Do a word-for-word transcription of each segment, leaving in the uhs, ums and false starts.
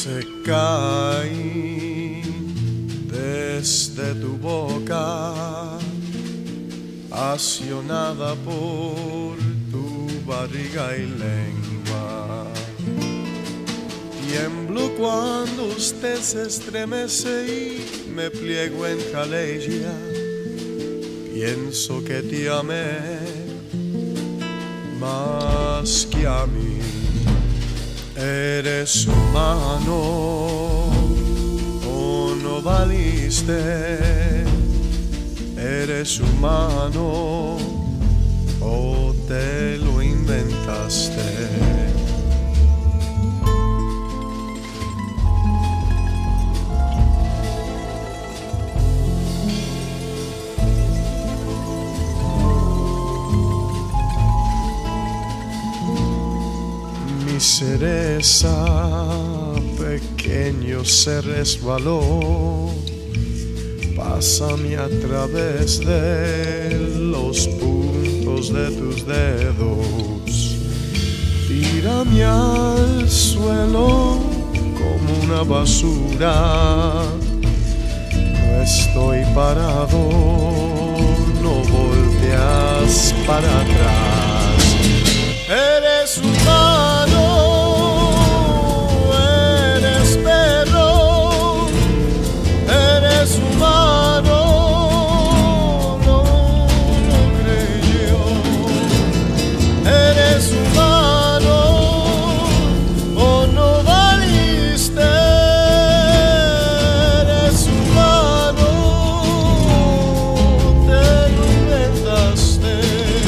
Se cae desde tu boca, accionada por tu barriga y lengua. Tiemblo cuando usted se estremece y me pliego en Calexico. Pienso que te amé más que a mí. Eres humano o no valiste. Eres humano o te lo inventaste. Mi cereza pequeño se resbaló. Pásame a través de los puntos de tus dedos. Tírame al suelo como una basura. No estoy parado, no volteas para atrás. Eres humano, eres perro, eres humano, no lo creyó. Eres humano o no valiste. Eres humano, te lo inventaste.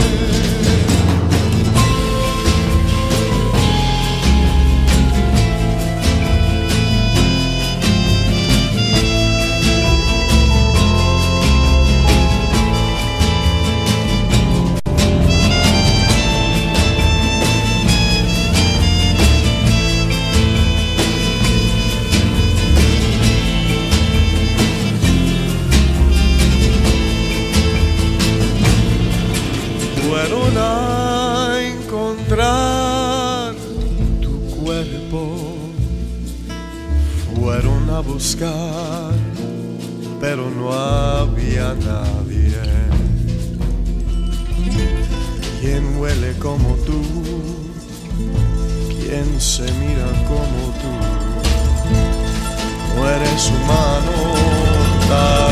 Fueron a encontrar tu cuerpo, fueron a buscar, pero no había nadie. ¿Quién huele como tú? ¿Quién se mira como tú? No eres humano, tal